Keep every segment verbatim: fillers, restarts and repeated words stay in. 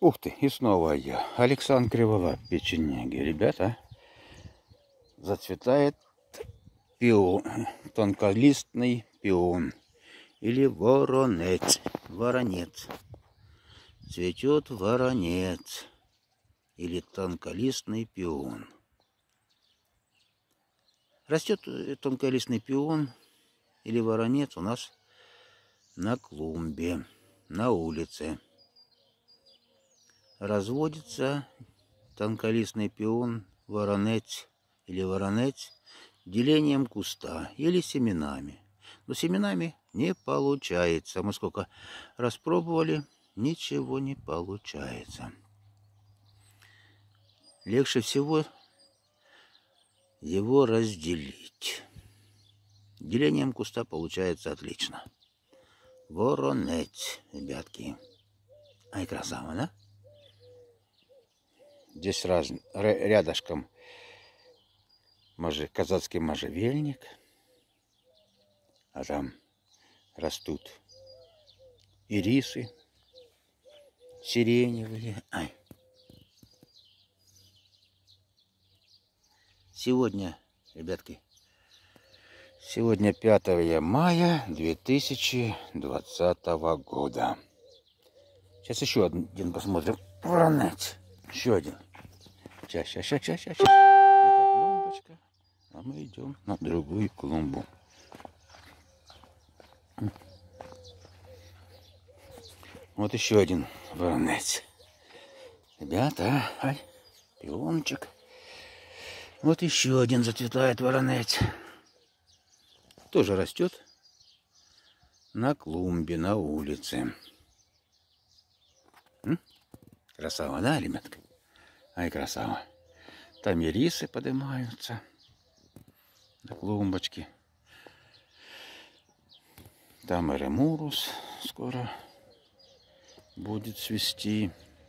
Ух ты, и снова я, Александр Криволап, печенеги. Ребята, зацветает пион, тонколистный пион или воронец. Воронец. Цветет воронец или тонколистный пион. Растет тонколистный пион или воронец у нас на клумбе, на улице. Разводится тонколистный пион, воронец или воронец делением куста или семенами. Но семенами не получается. Мы сколько раз пробовали, ничего не получается. Легче всего его разделить. Делением куста получается отлично. Воронец, ребятки. Ай, красава, да? Здесь раз, рядышком може, казацкий можжевельник, а там растут ирисы сиреневые. Ай. Сегодня, ребятки, сегодня пятое мая две тысячи двадцатого года. Сейчас еще один посмотрим. Воронец. Еще один. Сейчас, сейчас, сейчас, сейчас, сейчас. Это клумбочка. А мы идем на другую клумбу. Вот еще один воронец. Ребята, ай, пиончик. Вот еще один зацветает воронец. Тоже растет на клумбе, на улице. М? Красава, да, ребятка? Ай, красава. Там ирисы поднимаются на клумбочке. Там эремурус скоро будет цвести.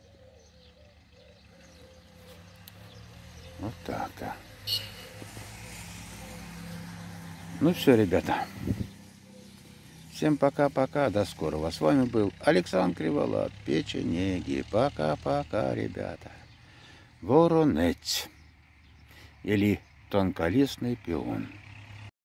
Вот так-то. Ну все, ребята. Всем пока-пока. До скорого. С вами был Александр Криволап, печенеги. Пока-пока, ребята. Воронец или тонколистный пион.